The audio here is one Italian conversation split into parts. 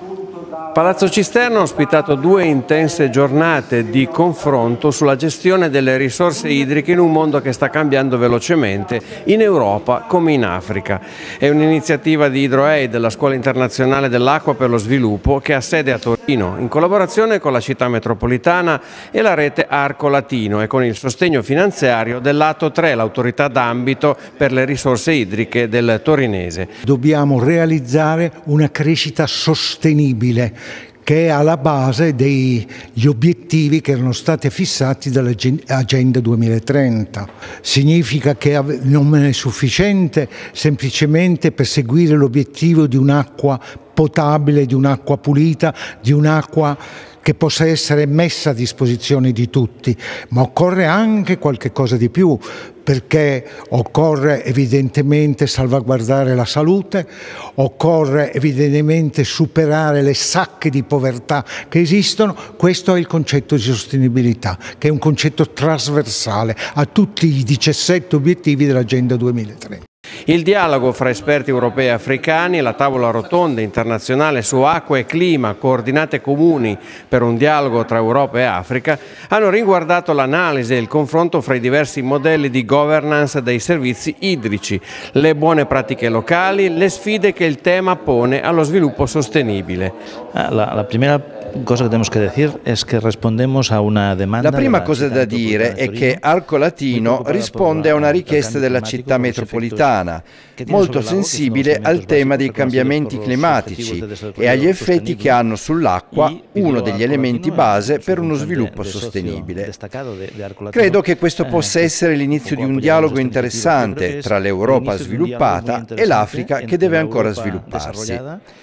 Palazzo Cisterna ha ospitato 2 intense giornate di confronto sulla gestione delle risorse idriche in un mondo che sta cambiando velocemente in Europa come in Africa. È un'iniziativa di Hydroaid, della Scuola Internazionale dell'Acqua per lo Sviluppo, che ha sede a Torino, in collaborazione con la città metropolitana e la rete Arco Latino e con il sostegno finanziario dell'Atto 3, l'autorità d'ambito per le risorse idriche del torinese. Dobbiamo realizzare una crescita sostenibile che è alla base degli obiettivi che erano stati fissati dall'Agenda 2030. Significa che non è sufficiente semplicemente perseguire l'obiettivo di un'acqua potabile, di un'acqua pulita, di un'acqua che possa essere messa a disposizione di tutti, ma occorre anche qualche cosa di più, perché occorre evidentemente salvaguardare la salute, occorre evidentemente superare le sacche di povertà che esistono. Questo è il concetto di sostenibilità, che è un concetto trasversale a tutti i 17 obiettivi dell'Agenda 2030. Il dialogo fra esperti europei e africani e la tavola rotonda internazionale su acqua e clima, coordinate comuni per un dialogo tra Europa e Africa, hanno riguardato l'analisi e il confronto fra i diversi modelli di governance dei servizi idrici, le buone pratiche locali, le sfide che il tema pone allo sviluppo sostenibile. La prima cosa che tenemos que decir es que respondemos a una demanda. La prima cosa da dire è che Arco Latino risponde a una richiesta della città metropolitana, molto sensibile al tema dei cambiamenti climatici e agli effetti che hanno sull'acqua, uno degli elementi base per uno sviluppo sostenibile. Credo che questo possa essere l'inizio di un dialogo interessante tra l'Europa sviluppata e l'Africa che deve ancora svilupparsi.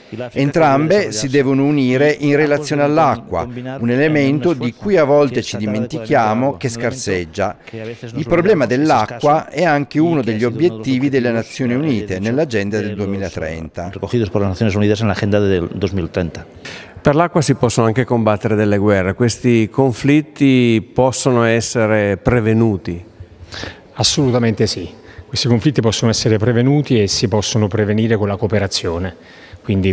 Entrambe si devono unire in relazione all'acqua, un elemento di cui a volte ci dimentichiamo che scarseggia. Il problema dell'acqua è anche uno degli obiettivi delle Nazioni Unite nell'Agenda del 2030. Recogidos por las Naciones Unidas en la Agenda del 2030. Per l'acqua si possono anche combattere delle guerre. Questi conflitti possono essere prevenuti? Assolutamente sì. Questi conflitti possono essere prevenuti e si possono prevenire con la cooperazione, quindi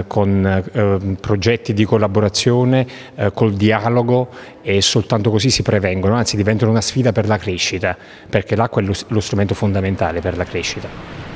con progetti di collaborazione, col dialogo, e soltanto così si prevengono, anzi diventano una sfida per la crescita, perché l'acqua è lo strumento fondamentale per la crescita.